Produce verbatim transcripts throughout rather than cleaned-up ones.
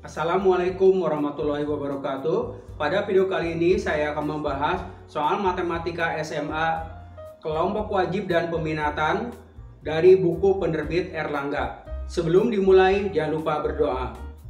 Assalamualaikum warahmatullahi wabarakatuh. Pada video kali ini saya akan membahas soal matematika S M A kelompok wajib dan peminatan dari buku penerbit Erlangga. Sebelum dimulai, jangan lupa berdoa.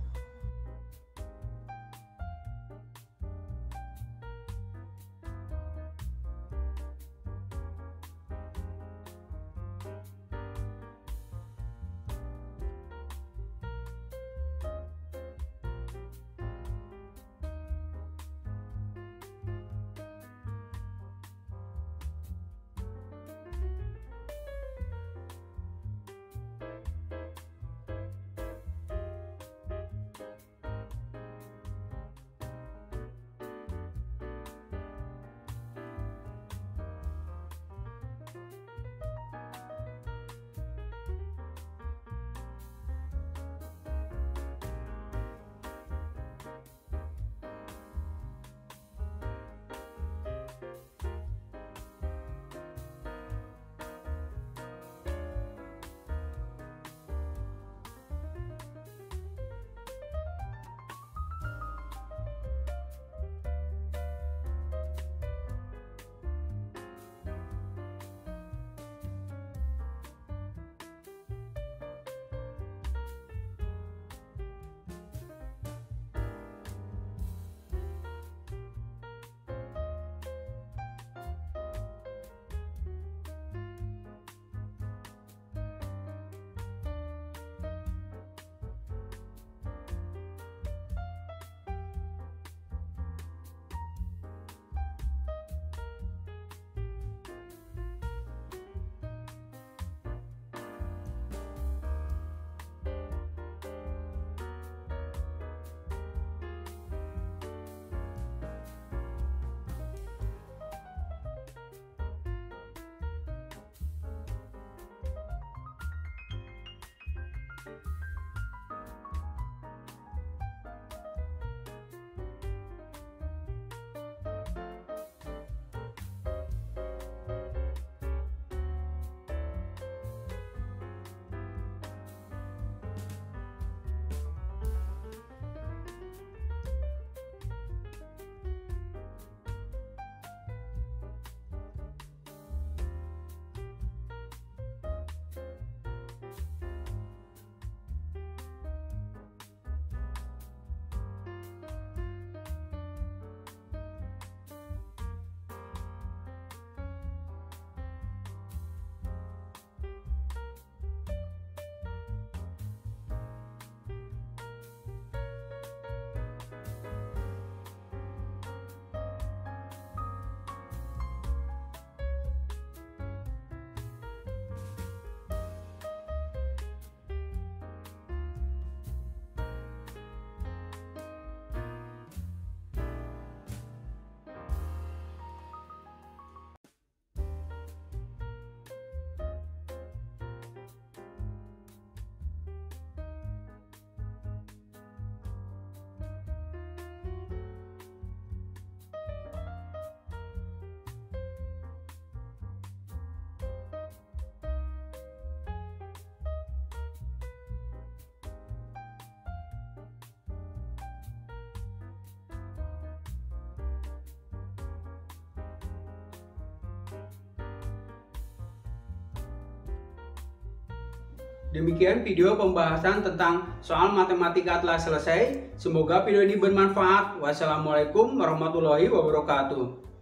Demikian video pembahasan tentang soal matematika telah selesai. Semoga video ini bermanfaat. Wassalamualaikum warahmatullahi wabarakatuh.